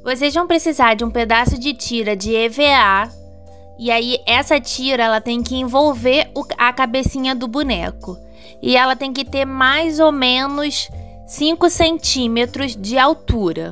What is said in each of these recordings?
Vocês vão precisar de um pedaço de tira de EVA. E aí, essa tira, ela tem que envolver a cabecinha do boneco. E ela tem que ter mais ou menos 5 centímetros de altura.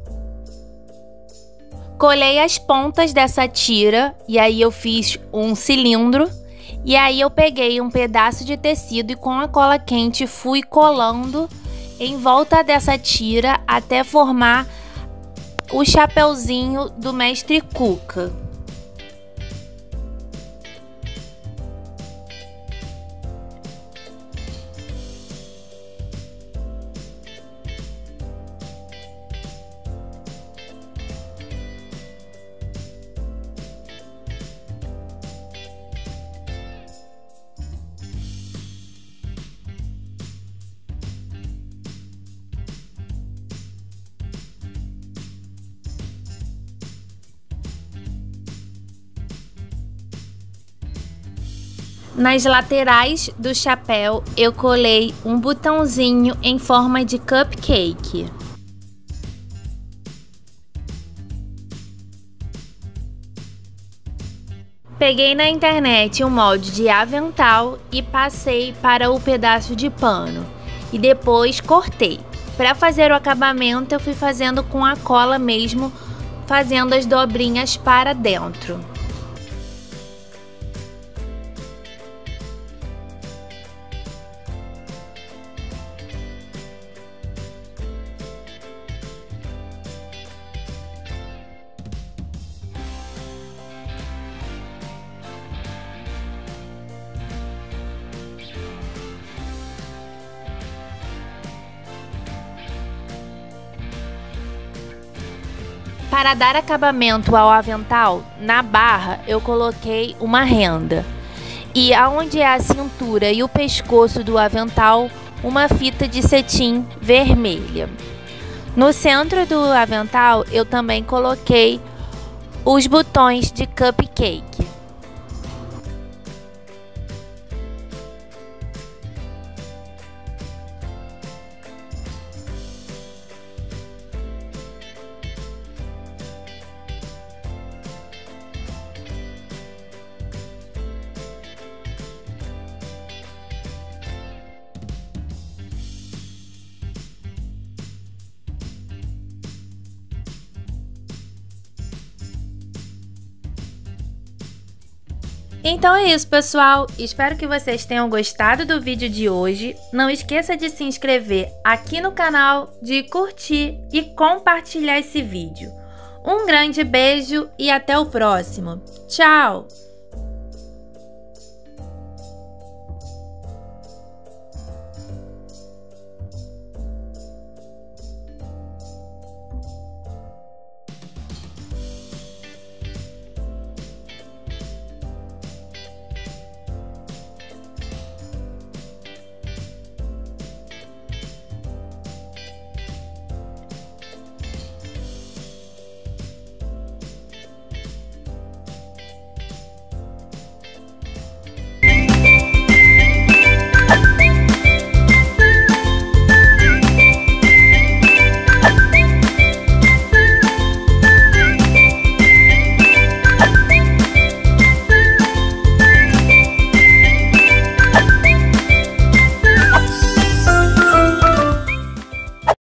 Colei as pontas dessa tira e aí eu fiz um cilindro. E aí eu peguei um pedaço de tecido e com a cola quente fui colando em volta dessa tira até formar o chapeuzinho do Mestre Cuca. Nas laterais do chapéu, eu colei um botãozinho em forma de cupcake. Peguei na internet um molde de avental e passei para o pedaço de pano. E depois cortei. Para fazer o acabamento, eu fui fazendo com a cola mesmo, fazendo as dobrinhas para dentro. Para dar acabamento ao avental, na barra eu coloquei uma renda. E aonde é a cintura e o pescoço do avental, uma fita de cetim vermelha. No centro do avental eu também coloquei os botões de cupcake. Então é isso, pessoal. Espero que vocês tenham gostado do vídeo de hoje. Não esqueça de se inscrever aqui no canal, de curtir e compartilhar esse vídeo. Um grande beijo e até o próximo. Tchau!